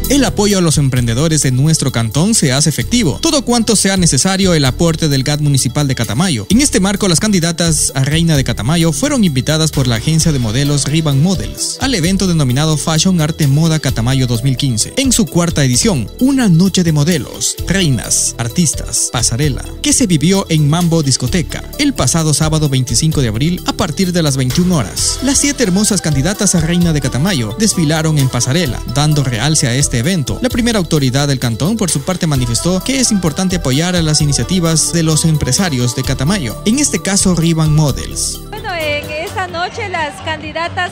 El apoyo a los emprendedores de nuestro cantón se hace efectivo, todo cuanto sea necesario el aporte del GAT municipal de Catamayo. En este marco, las candidatas a Reina de Catamayo fueron invitadas por la agencia de modelos Riban Models al evento denominado Fashion Arte Moda Catamayo 2015. En su cuarta edición, una noche de modelos, reinas, artistas, pasarela, que se vivió en Mambo Discoteca el pasado sábado 25 de abril a partir de las 21 horas. Las 7 hermosas candidatas a Reina de Catamayo desfilaron en pasarela, dando realce a este evento. La primera autoridad del cantón, por su parte, manifestó que es importante apoyar a las iniciativas de los empresarios de Catamayo, en este caso Riban Models. Bueno, en esta noche las candidatas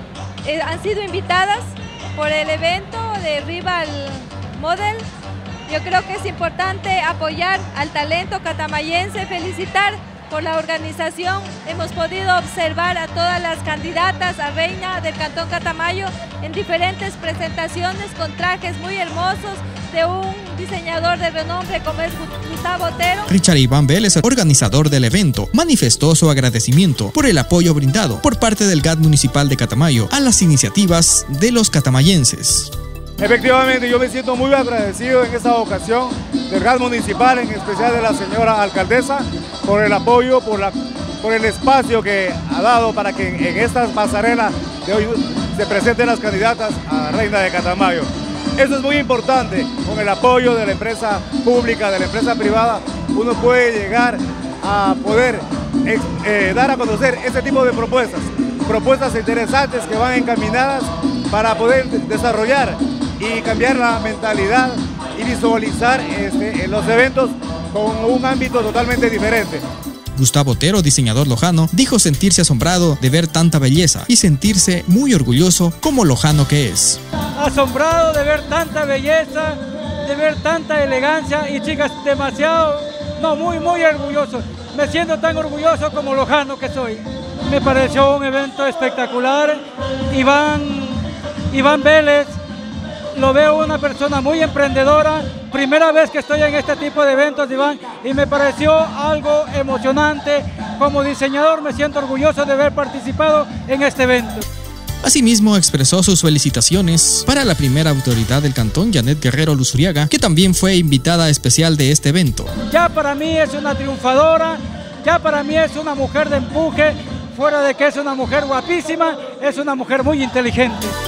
han sido invitadas por el evento de Riban Model. Yo creo que es importante apoyar al talento catamayense, felicitar por la organización. Hemos podido observar a todas las candidatas a Reina del Cantón Catamayo en diferentes presentaciones con trajes muy hermosos de un diseñador de renombre como es Gustavo Otero. Richard Iván Vélez, organizador del evento, manifestó su agradecimiento por el apoyo brindado por parte del GAT municipal de Catamayo a las iniciativas de los catamayenses. Efectivamente, yo me siento muy agradecido en esta ocasión del GAT municipal, en especial de la señora alcaldesa, por el apoyo, por el espacio que ha dado para que en estas pasarelas de hoy se presenten las candidatas a Reina de Catamayo. Eso es muy importante, con el apoyo de la empresa pública, de la empresa privada, uno puede llegar a poder dar a conocer este tipo de propuestas interesantes que van encaminadas para poder desarrollar y cambiar la mentalidad y visualizar los eventos con un ámbito totalmente diferente. Gustavo Otero, diseñador lojano, dijo sentirse asombrado de ver tanta belleza y sentirse muy orgulloso como lojano que es. Asombrado de ver tanta belleza, de ver tanta elegancia y chicas demasiado, muy orgulloso. Me siento tan orgulloso como lojano que soy. Me pareció un evento espectacular. Iván Vélez, lo veo una persona muy emprendedora. Primera vez que estoy en este tipo de eventos, Iván, y me pareció algo emocionante. Como diseñador me siento orgulloso de haber participado en este evento. Asimismo, expresó sus felicitaciones para la primera autoridad del cantón, Janet Guerrero Luzuriaga, que también fue invitada especial de este evento. Ya para mí es una triunfadora, ya para mí es una mujer de empuje, fuera de que es una mujer guapísima, es una mujer muy inteligente.